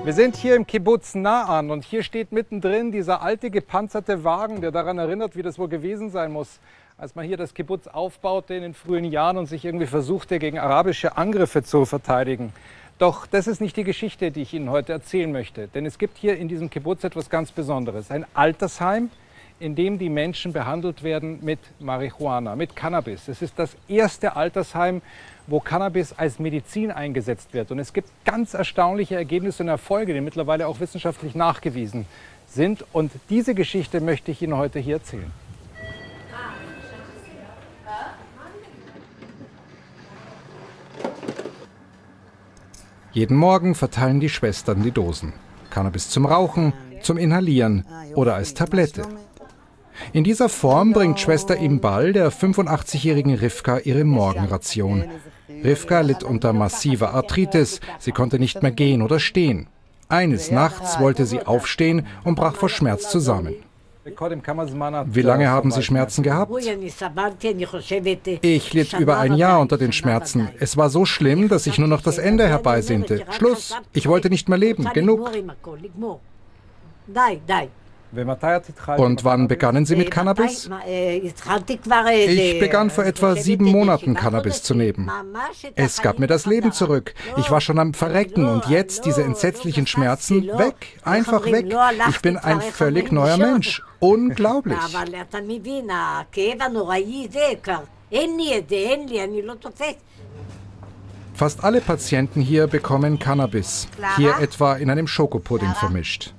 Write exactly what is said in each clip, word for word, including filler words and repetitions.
Wir sind hier im Kibbutz Na'an und hier steht mittendrin dieser alte gepanzerte Wagen, der daran erinnert, wie das wohl gewesen sein muss, als man hier das Kibbutz aufbaute in den frühen Jahren und sich irgendwie versuchte, gegen arabische Angriffe zu verteidigen. Doch das ist nicht die Geschichte, die ich Ihnen heute erzählen möchte. Denn es gibt hier in diesem Kibbutz etwas ganz Besonderes. Ein Altersheim, in dem die Menschen behandelt werden mit Marihuana, mit Cannabis. Es ist das erste Altersheim, wo Cannabis als Medizin eingesetzt wird. Und es gibt ganz erstaunliche Ergebnisse und Erfolge, die mittlerweile auch wissenschaftlich nachgewiesen sind. Und diese Geschichte möchte ich Ihnen heute hier erzählen. Jeden Morgen verteilen die Schwestern die Dosen. Cannabis zum Rauchen, zum Inhalieren oder als Tablette. In dieser Form bringt Schwester Imbal der fünfundachtzigjährigen Rivka ihre Morgenration. Rivka litt unter massiver Arthritis, sie konnte nicht mehr gehen oder stehen. Eines Nachts wollte sie aufstehen und brach vor Schmerz zusammen. Wie lange haben Sie Schmerzen gehabt? Ich litt über ein Jahr unter den Schmerzen. Es war so schlimm, dass ich nur noch das Ende herbeisehnte. Schluss, ich wollte nicht mehr leben, genug. Und wann begannen Sie mit Cannabis? Ich begann vor etwa sieben Monaten Cannabis zu nehmen. Es gab mir das Leben zurück. Ich war schon am Verrecken und jetzt diese entsetzlichen Schmerzen weg, einfach weg. Ich bin ein völlig neuer Mensch. Unglaublich. Fast alle Patienten hier bekommen Cannabis, hier etwa in einem Schokopudding vermischt.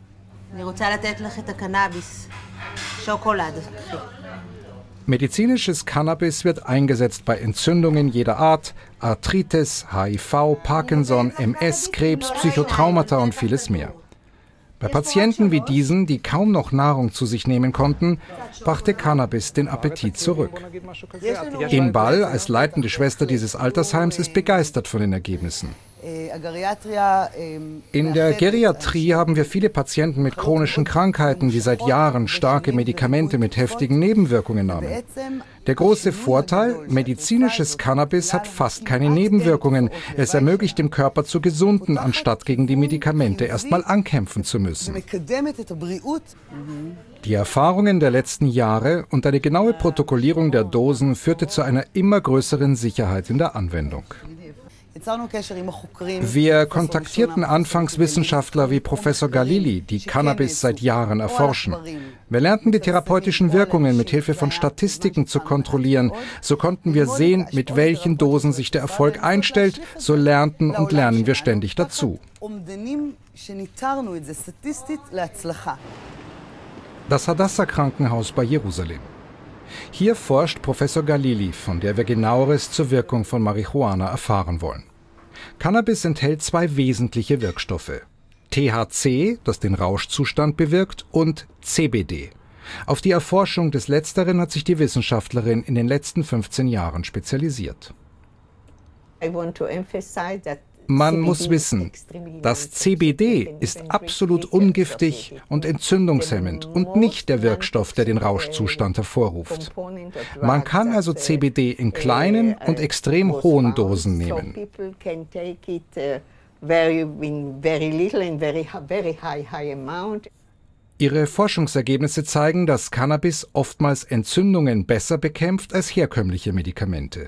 Medizinisches Cannabis wird eingesetzt bei Entzündungen jeder Art, Arthritis, H I V, Parkinson, M S, Krebs, Psychotraumata und vieles mehr. Bei Patienten wie diesen, die kaum noch Nahrung zu sich nehmen konnten, brachte Cannabis den Appetit zurück. Imbal, als leitende Schwester dieses Altersheims, ist begeistert von den Ergebnissen. In der Geriatrie haben wir viele Patienten mit chronischen Krankheiten, die seit Jahren starke Medikamente mit heftigen Nebenwirkungen nahmen. Der große Vorteil, medizinisches Cannabis hat fast keine Nebenwirkungen. Es ermöglicht dem Körper zu gesunden, anstatt gegen die Medikamente erstmal ankämpfen zu müssen. Die Erfahrungen der letzten Jahre und eine genaue Protokollierung der Dosen führte zu einer immer größeren Sicherheit in der Anwendung. Wir kontaktierten anfangs Wissenschaftler wie Professor Galili, die Cannabis seit Jahren erforschen. Wir lernten die therapeutischen Wirkungen mit Hilfe von Statistiken zu kontrollieren. So konnten wir sehen, mit welchen Dosen sich der Erfolg einstellt. So lernten und lernen wir ständig dazu. Das Hadassah-Krankenhaus bei Jerusalem. Hier forscht Professor Galili, von der wir Genaueres zur Wirkung von Marihuana erfahren wollen. Cannabis enthält zwei wesentliche Wirkstoffe: T H C, das den Rauschzustand bewirkt, und C B D. Auf die Erforschung des Letzteren hat sich die Wissenschaftlerin in den letzten fünfzehn Jahren spezialisiert. Man muss wissen, das C B D ist absolut ungiftig und entzündungshemmend und nicht der Wirkstoff, der den Rauschzustand hervorruft. Man kann also C B D in kleinen und extrem hohen Dosen nehmen. Ihre Forschungsergebnisse zeigen, dass Cannabis oftmals Entzündungen besser bekämpft als herkömmliche Medikamente.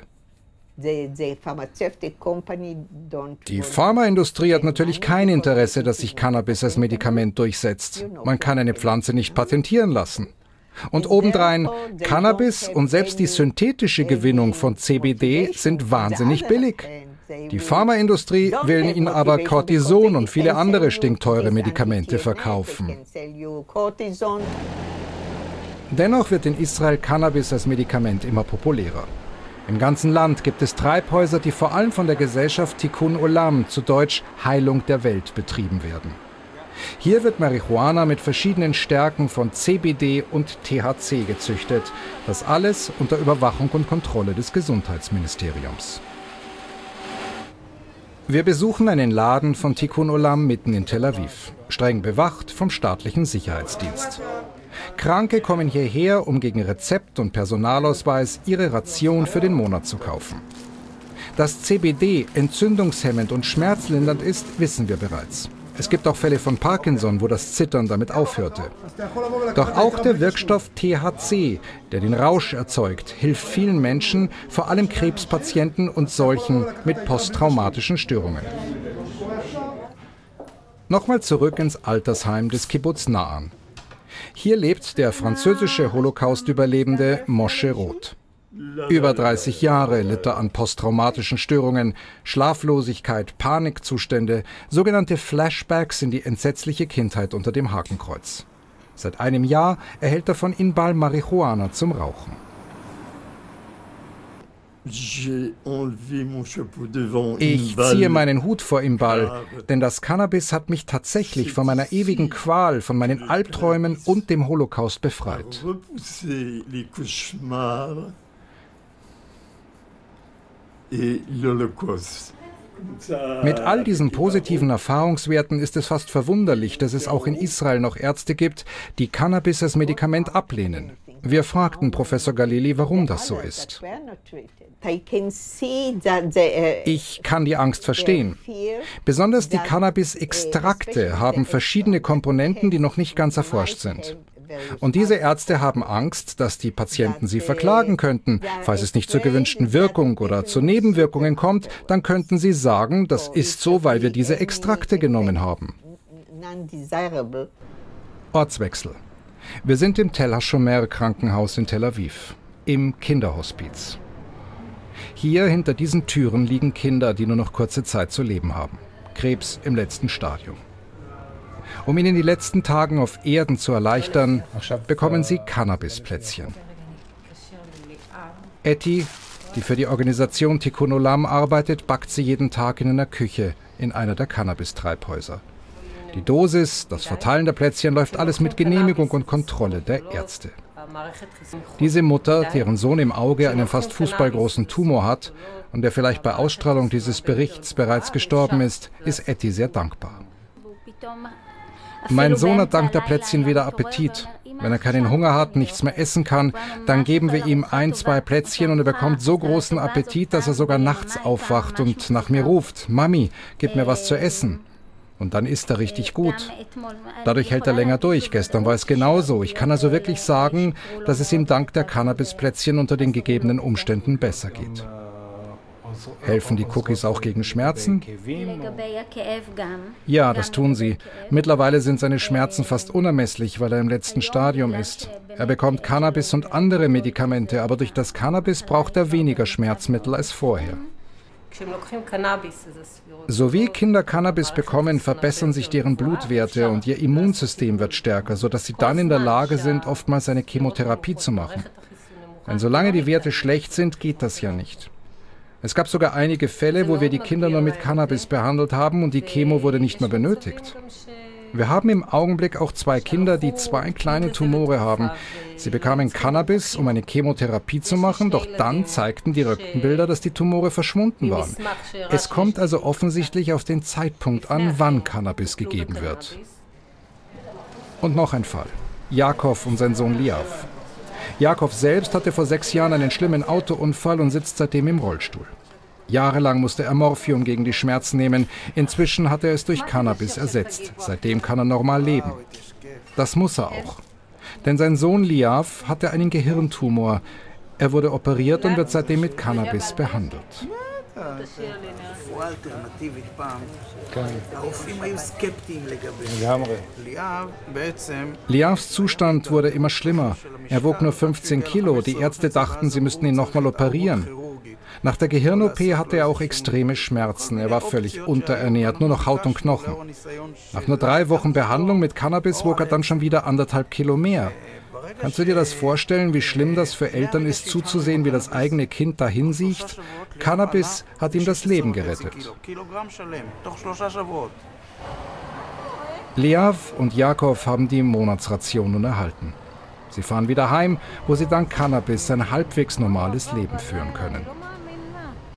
Die Pharmaindustrie hat natürlich kein Interesse, dass sich Cannabis als Medikament durchsetzt. Man kann eine Pflanze nicht patentieren lassen. Und obendrein, Cannabis und selbst die synthetische Gewinnung von C B D sind wahnsinnig billig. Die Pharmaindustrie will ihnen aber Cortison und viele andere stinkteure Medikamente verkaufen. Dennoch wird in Israel Cannabis als Medikament immer populärer. Im ganzen Land gibt es Treibhäuser, die vor allem von der Gesellschaft Tikkun Olam, zu Deutsch Heilung der Welt, betrieben werden. Hier wird Marihuana mit verschiedenen Stärken von C B D und T H C gezüchtet. Das alles unter Überwachung und Kontrolle des Gesundheitsministeriums. Wir besuchen einen Laden von Tikkun Olam mitten in Tel Aviv, streng bewacht vom staatlichen Sicherheitsdienst. Kranke kommen hierher, um gegen Rezept und Personalausweis ihre Ration für den Monat zu kaufen. Dass C B D entzündungshemmend und schmerzlindernd ist, wissen wir bereits. Es gibt auch Fälle von Parkinson, wo das Zittern damit aufhörte. Doch auch der Wirkstoff T H C, der den Rausch erzeugt, hilft vielen Menschen, vor allem Krebspatienten und solchen mit posttraumatischen Störungen. Nochmal zurück ins Altersheim des Kibbuz Na'an. Hier lebt der französische Holocaust-Überlebende Moshe Roth. Über dreißig Jahre litt er an posttraumatischen Störungen, Schlaflosigkeit, Panikzustände, sogenannte Flashbacks in die entsetzliche Kindheit unter dem Hakenkreuz. Seit einem Jahr erhält er von Inbal Marihuana zum Rauchen. Ich ziehe meinen Hut vor Inbal, denn das Cannabis hat mich tatsächlich von meiner ewigen Qual, von meinen Albträumen und dem Holocaust befreit. Mit all diesen positiven Erfahrungswerten ist es fast verwunderlich, dass es auch in Israel noch Ärzte gibt, die Cannabis als Medikament ablehnen. Wir fragten Professor Galili, warum das so ist. Ich kann die Angst verstehen. Besonders die Cannabis-Extrakte haben verschiedene Komponenten, die noch nicht ganz erforscht sind. Und diese Ärzte haben Angst, dass die Patienten sie verklagen könnten. Falls es nicht zur gewünschten Wirkung oder zu Nebenwirkungen kommt, dann könnten sie sagen, das ist so, weil wir diese Extrakte genommen haben. Ortswechsel. Wir sind im Tel HaShomer Krankenhaus in Tel Aviv, im Kinderhospiz. Hier hinter diesen Türen liegen Kinder, die nur noch kurze Zeit zu leben haben. Krebs im letzten Stadium. Um ihnen die letzten Tage auf Erden zu erleichtern, bekommen sie Cannabisplätzchen. Etty, die für die Organisation Tikkun Olam arbeitet, backt sie jeden Tag in einer Küche in einer der Cannabis-Treibhäuser. Die Dosis, das Verteilen der Plätzchen läuft alles mit Genehmigung und Kontrolle der Ärzte. Diese Mutter, deren Sohn im Auge einen fast fußballgroßen Tumor hat und der vielleicht bei Ausstrahlung dieses Berichts bereits gestorben ist, ist Etty sehr dankbar. Mein Sohn hat dank der Plätzchen wieder Appetit. Wenn er keinen Hunger hat, nichts mehr essen kann, dann geben wir ihm ein, zwei Plätzchen und er bekommt so großen Appetit, dass er sogar nachts aufwacht und nach mir ruft: Mami, gib mir was zu essen. Und dann isst er richtig gut. Dadurch hält er länger durch. Gestern war es genauso. Ich kann also wirklich sagen, dass es ihm dank der Cannabisplätzchen unter den gegebenen Umständen besser geht. Helfen die Cookies auch gegen Schmerzen? Ja, das tun sie. Mittlerweile sind seine Schmerzen fast unermesslich, weil er im letzten Stadium ist. Er bekommt Cannabis und andere Medikamente, aber durch das Cannabis braucht er weniger Schmerzmittel als vorher. So wie Kinder Cannabis bekommen, verbessern sich deren Blutwerte und ihr Immunsystem wird stärker, sodass sie dann in der Lage sind, oftmals eine Chemotherapie zu machen. Denn solange die Werte schlecht sind, geht das ja nicht. Es gab sogar einige Fälle, wo wir die Kinder nur mit Cannabis behandelt haben und die Chemo wurde nicht mehr benötigt. Wir haben im Augenblick auch zwei Kinder, die zwei kleine Tumore haben. Sie bekamen Cannabis, um eine Chemotherapie zu machen, doch dann zeigten die Röntgenbilder, dass die Tumore verschwunden waren. Es kommt also offensichtlich auf den Zeitpunkt an, wann Cannabis gegeben wird. Und noch ein Fall. Jakob und sein Sohn Liav. Jakob selbst hatte vor sechs Jahren einen schlimmen Autounfall und sitzt seitdem im Rollstuhl. Jahrelang musste er Morphium gegen die Schmerzen nehmen. Inzwischen hat er es durch Cannabis ersetzt. Seitdem kann er normal leben. Das muss er auch. Denn sein Sohn Liav hatte einen Gehirntumor. Er wurde operiert und wird seitdem mit Cannabis behandelt. Liavs Zustand wurde immer schlimmer. Er wog nur fünfzehn Kilo. Die Ärzte dachten, sie müssten ihn nochmal operieren. Nach der Gehirn-O P hatte er auch extreme Schmerzen. Er war völlig unterernährt, nur noch Haut und Knochen. Nach nur drei Wochen Behandlung mit Cannabis wog er dann schon wieder anderthalb Kilo mehr. Kannst du dir das vorstellen, wie schlimm das für Eltern ist, zuzusehen, wie das eigene Kind dahinsiecht? Cannabis hat ihm das Leben gerettet. Liav und Jakob haben die Monatsration nun erhalten. Sie fahren wieder heim, wo sie dank Cannabis ein halbwegs normales Leben führen können.